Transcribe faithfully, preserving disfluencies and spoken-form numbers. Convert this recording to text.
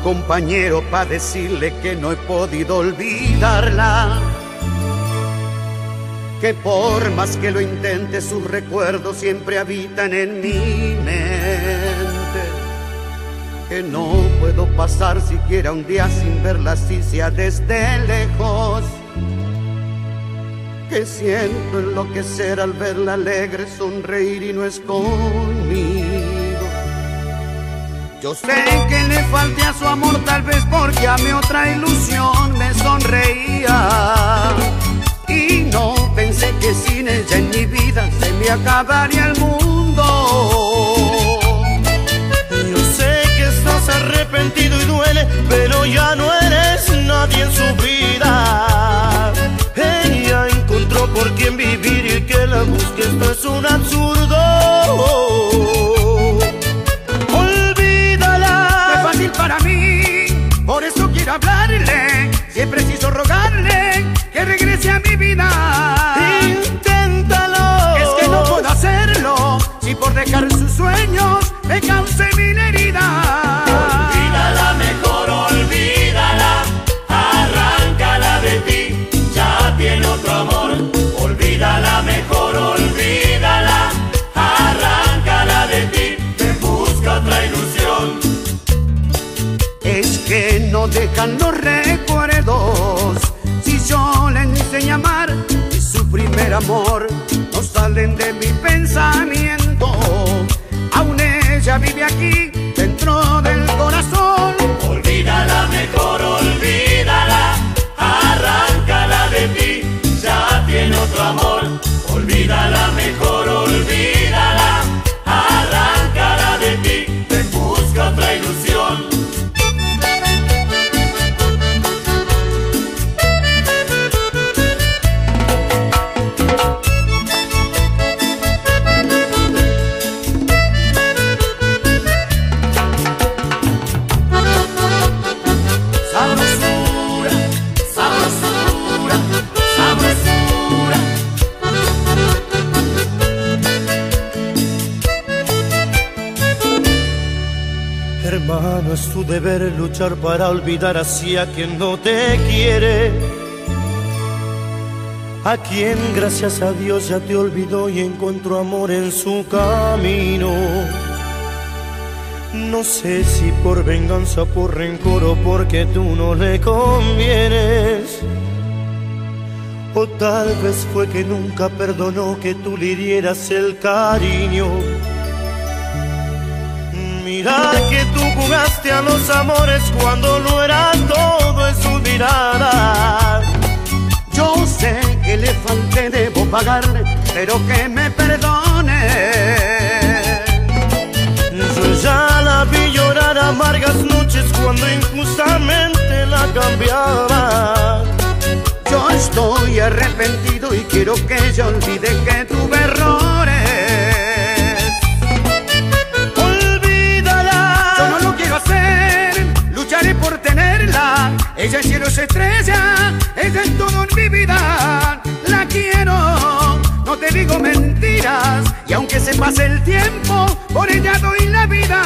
compañero pa' decirle que no he podido olvidarla, que por más que lo intente sus recuerdos siempre habitan en mi mente, que no puedo pasar siquiera un día sin verla así sea desde lejos, que siento enloquecer al verla alegre sonreír y no es conmigo. Yo sé que le falté a su amor tal vez porque a mi otra ilusión me sonreía, y no pensé que sin ella en mi vida se me acabaría el mundo. Yo sé que estás arrepentido y duele, pero ya no eres nadie en su vida. Ella encontró por quién vivir y que la busque esto es un absurdo. Olvídala. No es fácil para mí, por eso quiero hablarle. Siempre preciso rogarle que regrese a mi vida. Inténtalo. Es que no puedo hacerlo si por dejar sus sueños me causé mil heridas. Olvídala, mejor olvídala, arráncala de ti, ya tiene otro amor. Olvídala, mejor olvídala, arráncala de ti, te busca otra ilusión. Es que no dejan los recuerdos, si yo le enseño a amar y su primer amor no salen de mi pensamiento. Aún ella vive aquí dentro del corazón. Olvídala, mejor olvídala, arráncala de ti, ya tiene otro amor. Olvídala, mejor olvídala, arráncala de ti, te busca otra ilusión. Hermano, es tu deber luchar para olvidar así a quien no te quiere, a quien gracias a Dios ya te olvidó y encontró amor en su camino. No sé si por venganza, por rencor o porque tú no le convienes, o tal vez fue que nunca perdonó que tú le dieras el cariño. Mira que tú jugaste a los amores cuando no era todo en su mirada. Yo sé que le falté, debo pagarle, pero que me perdone. Yo ya la vi llorar amargas noches cuando injustamente la cambiaba. Yo estoy arrepentido y quiero que ella olvide que tuve errores. Lucharé por tenerla, ella es cielo, es estrella, ella es todo en mi vida. La quiero, no te digo mentiras, y aunque se pase el tiempo, por ella doy la vida.